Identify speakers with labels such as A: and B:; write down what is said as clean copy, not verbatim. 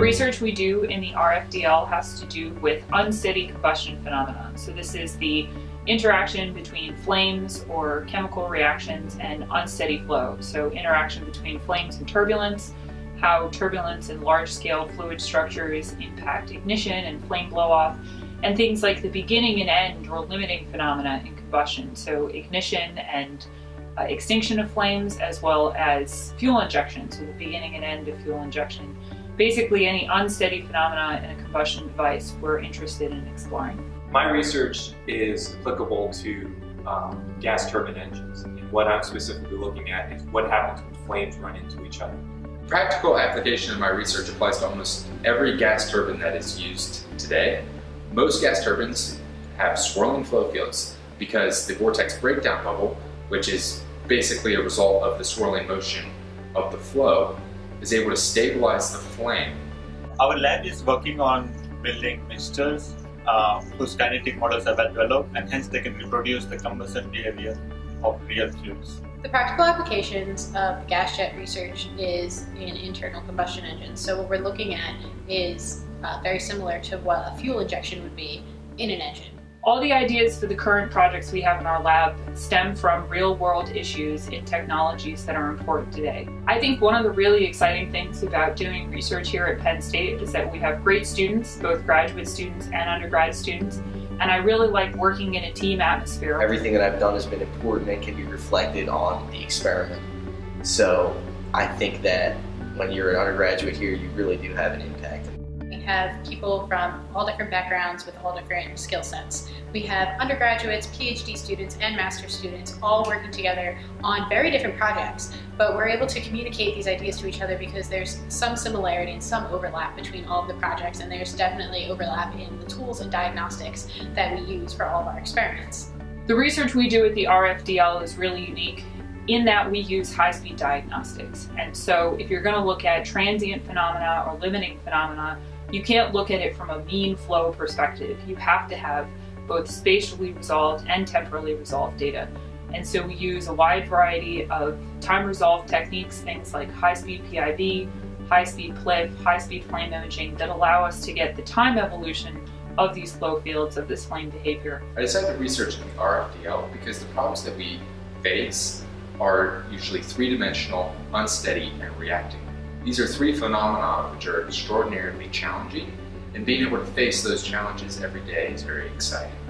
A: research we do in the RFDL has to do with unsteady combustion phenomena. So this is the interaction between flames or chemical reactions and unsteady flow. So interaction between flames and turbulence, how turbulence in large-scale fluid structures impact ignition and flame blow-off, and things like the beginning and end or limiting phenomena in combustion. So ignition and extinction of flames, as well as fuel injection, so the beginning and end of fuel injection. Basically any unsteady phenomena in a combustion device we're interested in exploring.
B: My research is applicable to gas turbine engines, and what I'm specifically looking at is what happens when flames run into each other.
C: Practical application of my research applies to almost every gas turbine that is used today. Most gas turbines have swirling flow fields because the vortex breakdown bubble, which is basically a result of the swirling motion of the flow, is able to stabilize the flame.
D: Our lab is working on building mixtures whose kinetic models are well developed, and hence they can reproduce the combustion behavior of real fuels.
E: The practical applications of gas jet research is in internal combustion engines. So what we're looking at is very similar to what a fuel injection would be in an engine.
A: All the ideas for the current projects we have in our lab stem from real-world issues in technologies that are important today. I think one of the really exciting things about doing research here at Penn State is that we have great students, both graduate students and undergrad students, and I really like working in a team atmosphere.
F: Everything that I've done has been important and can be reflected on the experiment. So I think that when you're an undergraduate here, you really do have an impact.
E: We have people from all different backgrounds with all different skill sets. We have undergraduates, PhD students, and master's students all working together on very different projects, but we're able to communicate these ideas to each other because there's some similarity and some overlap between all of the projects, and there's definitely overlap in the tools and diagnostics that we use for all of our experiments.
A: The research we do at the RFDL is really unique in that we use high-speed diagnostics. And so if you're going to look at transient phenomena or limiting phenomena, you can't look at it from a mean flow perspective. You have to have both spatially resolved and temporally resolved data. And so we use a wide variety of time-resolved techniques, things like high-speed PIV, high-speed PLIF, high-speed flame imaging, that allow us to get the time evolution of these flow fields, of this flame behavior.
C: I decided to research in the RFDL because the problems that we face are usually three-dimensional, unsteady, and reacting. These are three phenomena which are extraordinarily challenging, and being able to face those challenges every day is very exciting.